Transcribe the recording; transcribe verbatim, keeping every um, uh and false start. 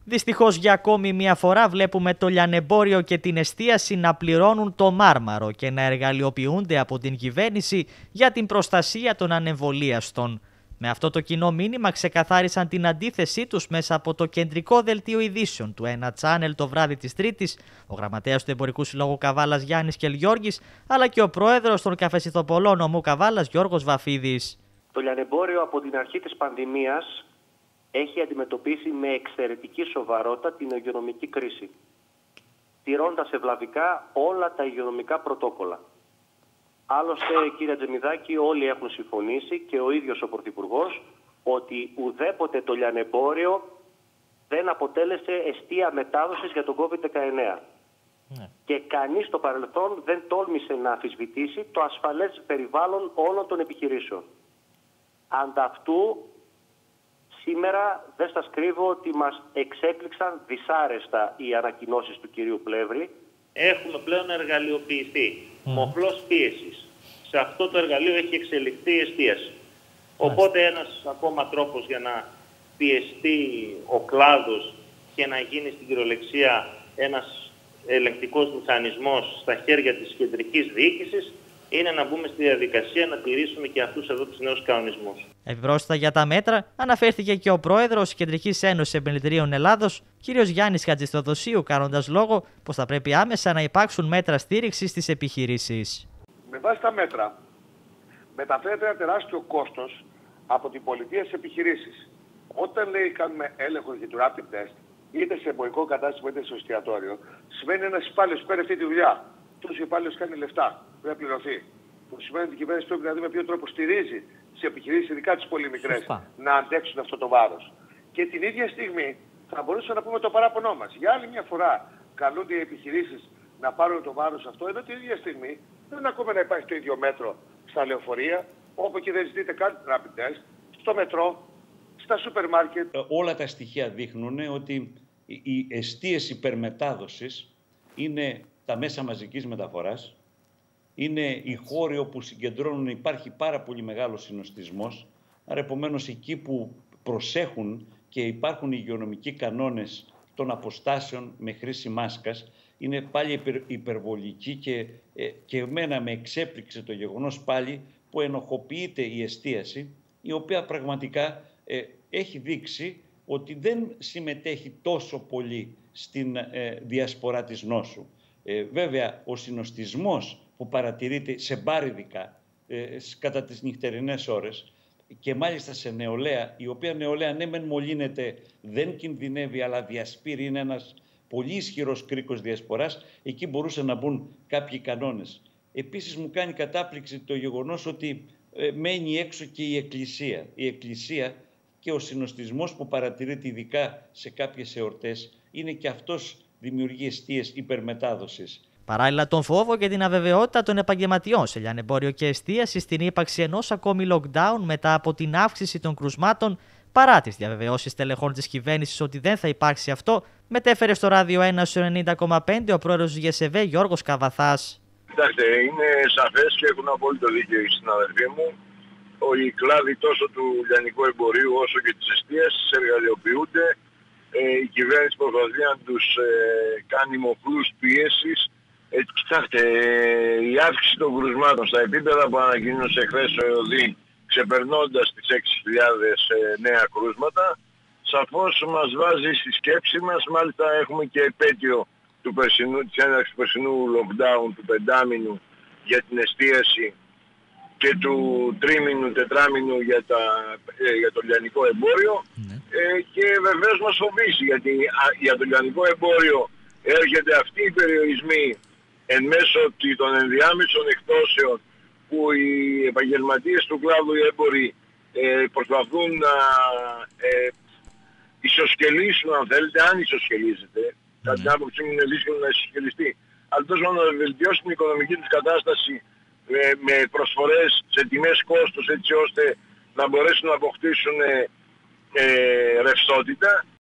Δυστυχώς για ακόμη μια φορά βλέπουμε το λιανεμπόριο και την εστίαση να πληρώνουν το μάρμαρο και να εργαλειοποιούνται από την κυβέρνηση για την προστασία των ανεμβολίαστων. Με αυτό το κοινό μήνυμα ξεκαθάρισαν την αντίθεσή τους μέσα από το κεντρικό δελτίο ειδήσεων του Ένα Channel το βράδυ της Τρίτης, ο γραμματέας του Εμπορικού Συλλόγου Καβάλας Γιάννης Κελγιώργης, αλλά και ο πρόεδρος των καφεσιθοπολών Ομού Καβάλας Γιώργος Βαφίδης. Το λιανεμπόριο από την αρχή της πανδημίας έχει αντιμετωπίσει με εξαιρετική σοβαρότητα την υγειονομική κρίση, τηρώντας ευλαβικά όλα τα υγειονομικά πρωτόκολλα. Άλλωστε, κύριε Τζεμιδάκη, όλοι έχουν συμφωνήσει και ο ίδιος ο Πρωθυπουργός ότι ουδέποτε το λιανεμπόριο δεν αποτέλεσε εστία μετάδοσης για τον κόβιντ δεκαεννέα. Ναι. Και κανείς στο παρελθόν δεν τόλμησε να αμφισβητήσει το ασφαλές περιβάλλον όλων των επιχειρήσεων. Ανταυτού, σήμερα δεν σας κρύβω ότι μας εξέπληξαν δυσάρεστα οι ανακοινώσεις του κυρίου Πλεύρη. Έχουμε πλέον εργαλειοποιηθεί. Mm. Μοχλός πίεσης. Σε αυτό το εργαλείο έχει εξελιχθεί η εστίαση. Mm. Οπότε ένας ακόμα τρόπος για να πιεστεί ο κλάδος και να γίνει στην κυριολεξία ένας ελεγκτικός μηχανισμός στα χέρια της κεντρικής διοίκησης είναι να μπούμε στη διαδικασία να τηρήσουμε και αυτούς εδώ τους νέους κανονισμούς. Επιπρόσθετα για τα μέτρα αναφέρθηκε και ο πρόεδρος της Κεντρικής Ένωσης Επενδυτρίων Ελλάδος, κ. Γιάννης Χατζηθεοδοσίου, κάνοντας λόγο πως θα πρέπει άμεσα να υπάρξουν μέτρα στήριξης στις επιχειρήσεις. Με βάση τα μέτρα, μεταφέρεται ένα τεράστιο κόστος από την πολιτεία στις επιχειρήσεις. Όταν λέει κάνουμε έλεγχο για το rapid test, είτε σε εμπορικό κατάστημα είτε στο εστιατόριο, σημαίνει ένας υπάλληλος που κάνει αυτή τη δουλειά. Τους υπάλληλος κάνει λεφτά, πρέπει να πληρωθεί. Που σημαίνει ότι η κυβέρνηση πρέπει να δει με ποιο τρόπο στηρίζει τις επιχειρήσεις, ειδικά τις πολύ μικρές, να αντέξουν αυτό το βάρος. Και την ίδια στιγμή θα μπορούσαμε να πούμε το παράπονό μας. Για άλλη μια φορά καλούνται οι επιχειρήσεις να πάρουν το βάρος αυτό, ενώ την ίδια στιγμή δεν ακόμα να υπάρχει το ίδιο μέτρο στα λεωφορεία, όπου και δεν ζητείτε καν rapid test, στο μετρό, στα σούπερ μάρκετ. Όλα τα στοιχεία δείχνουν ότι η εστίαση υπερμετάδοσης είναι τα μέσα μαζικής μεταφοράς, είναι οι χώροι όπου συγκεντρώνουν, υπάρχει πάρα πολύ μεγάλος συνοστισμός, άρα επομένως εκεί που προσέχουν και υπάρχουν οι υγειονομικοί κανόνες των αποστάσεων με χρήση μάσκας, είναι πάλι υπερ, υπερβολική και, ε, και εμένα με εξέπληξε το γεγονός πάλι που ενοχοποιείται η εστίαση, η οποία πραγματικά ε, έχει δείξει ότι δεν συμμετέχει τόσο πολύ στην ε, διασπορά της νόσου. Ε, βέβαια, ο συνοστισμός που παρατηρείται σε μπάρ ειδικά ε, κατά τις νυχτερινές ώρες και μάλιστα σε νεολαία, η οποία νεολαία ναι μεν μολύνεται, δεν κινδυνεύει, αλλά διασπείρει, είναι ένας πολύ ισχυρός κρίκος διασποράς, εκεί μπορούσαν να μπουν κάποιοι κανόνες. Επίσης μου κάνει κατάπληξη το γεγονός ότι ε, μένει έξω και η Εκκλησία. Η Εκκλησία και ο συνοστισμός που παρατηρείται ειδικά σε κάποιες εορτές είναι και αυτός δημιουργεί εστίες υπερμετάδοσης. Παράλληλα, τον φόβο και την αβεβαιότητα των επαγγελματιών σε λιανεμπόριο και εστίαση στην ύπαρξη ενός ακόμη lockdown μετά από την αύξηση των κρουσμάτων, παρά τις διαβεβαιώσεις τελεχών της κυβέρνησης ότι δεν θα υπάρξει αυτό, μετέφερε στο Ράδιο ένα στο ενενήντα κόμμα πέντε ο πρόεδρος του ΓΕΣΕΒΕ Γιώργος Καβαθάς. Κοιτάξτε, είναι σαφές και έχουν απόλυτο δίκιο οι συναδελφοί μου. Οι κλάδοι τόσο του λιανικού εμπορίου όσο και της εστίασης εργαλειοποιούνται. Ε, η κυβέρνηση προσπαθεί να τους ε, κάνει μοχλούς πίεσης. Ε, κοιτάξτε, η αύξηση των κρουσμάτων στα επίπεδα που ανακοίνωσε χθες ο ΕΟΔΗ, ξεπερνώντας τις έξι χιλιάδες ε, νέα κρούσματα, σαφώς μας βάζει στη σκέψη μας. Μάλιστα έχουμε και επέτειο του περσινού, της έναρξης του περσινού lockdown, του πεντάμινου για την εστίαση και του τρίμηνου, τετράμηνου για, τα, ε, για το λιανικό εμπόριο. Ναι. Ε, και βεβαίως μας φοβήσει, γιατί α, για το λιανικό εμπόριο έρχεται αυτοί οι περιορισμοί εν μέσω των ενδιάμεσων εκτόσεων που οι επαγγελματίες του κλάδου, οι έμποροι, ε, προσπαθούν να ε, ισοσκελίσουν, αν θέλετε, αν ισοσκελίζεται. Mm-hmm. Κατά την άποψή μου είναι δύσκολο να ισοσκελιστεί. Αλλά τόσο να βελτιώσουν την οικονομική τους κατάσταση με, με προσφορές σε τιμές κόστος, έτσι ώστε να μπορέσουν να αποκτήσουν ε, ε, ρευστότητα.